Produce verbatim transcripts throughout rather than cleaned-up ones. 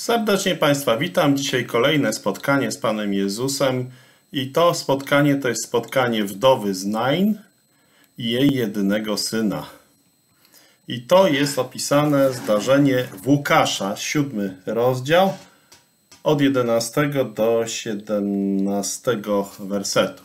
Serdecznie Państwa witam. Dzisiaj kolejne spotkanie z Panem Jezusem i to spotkanie to jest spotkanie wdowy z Nain i jej jedynego syna. I to jest opisane zdarzenie w Łukasza, siódmy rozdział, od jedenastego do siedemnastego wersetu.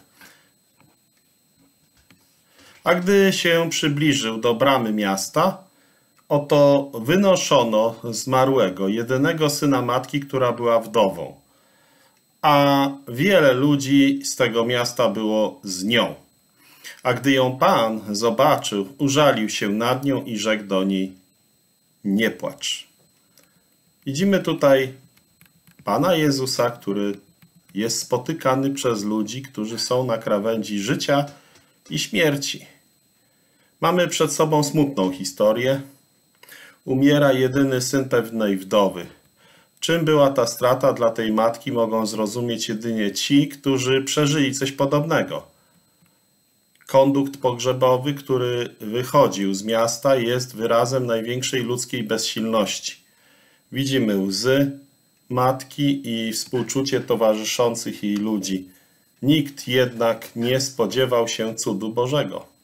A gdy się przybliżył do bramy miasta, oto wynoszono zmarłego, jedynego syna matki, która była wdową. A wiele ludzi z tego miasta było z nią. A gdy ją Pan zobaczył, użalił się nad nią i rzekł do niej: nie płacz. Widzimy tutaj Pana Jezusa, który jest spotykany przez ludzi, którzy są na krawędzi życia i śmierci. Mamy przed sobą smutną historię. Umiera jedyny syn pewnej wdowy. Czym była ta strata dla tej matki, mogą zrozumieć jedynie ci, którzy przeżyli coś podobnego. Kondukt pogrzebowy, który wychodził z miasta, jest wyrazem największej ludzkiej bezsilności. Widzimy łzy matki i współczucie towarzyszących jej ludzi. Nikt jednak nie spodziewał się cudu Bożego.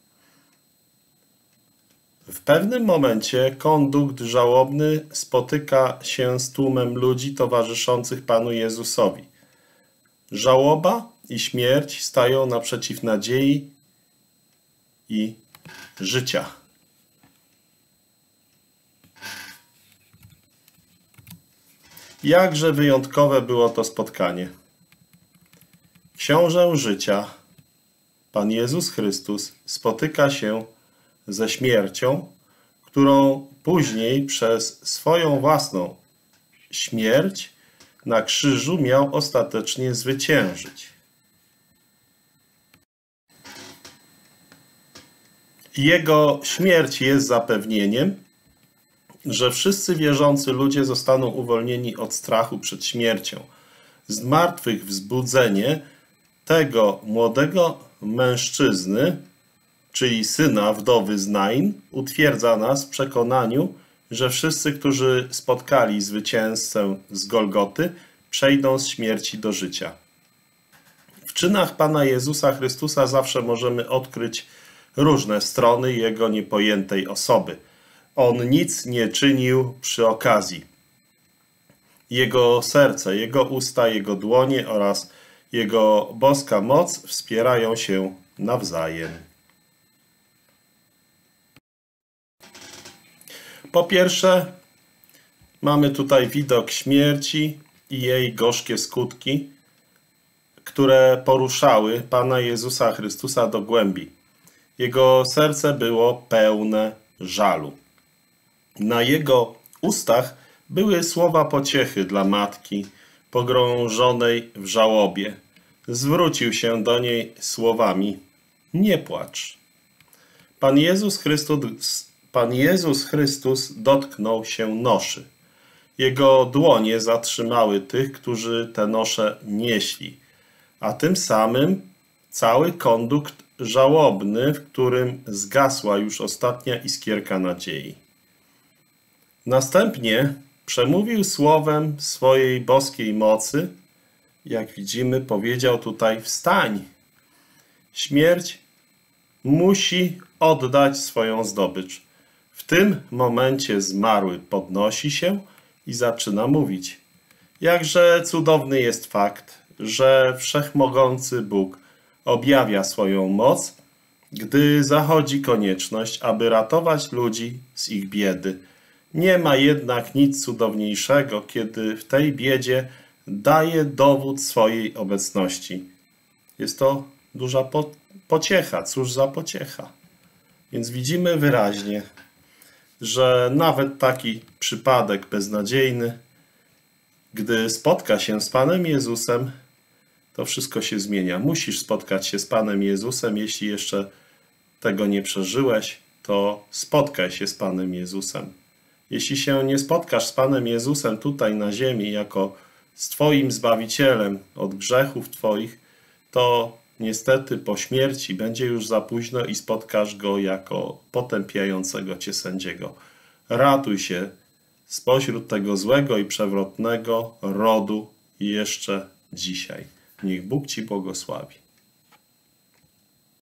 W pewnym momencie kondukt żałobny spotyka się z tłumem ludzi towarzyszących Panu Jezusowi. Żałoba i śmierć stają naprzeciw nadziei i życia. Jakże wyjątkowe było to spotkanie. Książę życia, Pan Jezus Chrystus, spotyka się ze śmiercią, którą później przez swoją własną śmierć na krzyżu miał ostatecznie zwyciężyć. Jego śmierć jest zapewnieniem, że wszyscy wierzący ludzie zostaną uwolnieni od strachu przed śmiercią. Zmartwychwzbudzenie tego młodego mężczyzny, czyli syna wdowy z Nain, utwierdza nas w przekonaniu, że wszyscy, którzy spotkali zwycięzcę z Golgoty, przejdą z śmierci do życia. W czynach Pana Jezusa Chrystusa zawsze możemy odkryć różne strony Jego niepojętej osoby. On nic nie czynił przy okazji. Jego serce, Jego usta, Jego dłonie oraz Jego boska moc wspierają się nawzajem. Po pierwsze, mamy tutaj widok śmierci i jej gorzkie skutki, które poruszały Pana Jezusa Chrystusa do głębi. Jego serce było pełne żalu. Na Jego ustach były słowa pociechy dla matki pogrążonej w żałobie. Zwrócił się do niej słowami: nie płacz. Pan Jezus Chrystus Pan Jezus Chrystus dotknął się noszy. Jego dłonie zatrzymały tych, którzy te nosze nieśli, a tym samym cały kondukt żałobny, w którym zgasła już ostatnia iskierka nadziei. Następnie przemówił słowem swojej boskiej mocy. Jak widzimy, powiedział tutaj: wstań. Śmierć musi oddać swoją zdobycz. W tym momencie zmarły podnosi się i zaczyna mówić. Jakże cudowny jest fakt, że wszechmogący Bóg objawia swoją moc, gdy zachodzi konieczność, aby ratować ludzi z ich biedy. Nie ma jednak nic cudowniejszego, kiedy w tej biedzie daje dowód swojej obecności. Jest to duża po pociecha. Cóż za pociecha. Więc widzimy wyraźnie, że nawet taki przypadek beznadziejny, gdy spotka się z Panem Jezusem, to wszystko się zmienia. Musisz spotkać się z Panem Jezusem. Jeśli jeszcze tego nie przeżyłeś, to spotkaj się z Panem Jezusem. Jeśli się nie spotkasz z Panem Jezusem tutaj na ziemi jako z Twoim Zbawicielem od grzechów Twoich, to niestety po śmierci będzie już za późno i spotkasz Go jako potępiającego Cię sędziego. Ratuj się spośród tego złego i przewrotnego rodu jeszcze dzisiaj. Niech Bóg Ci błogosławi.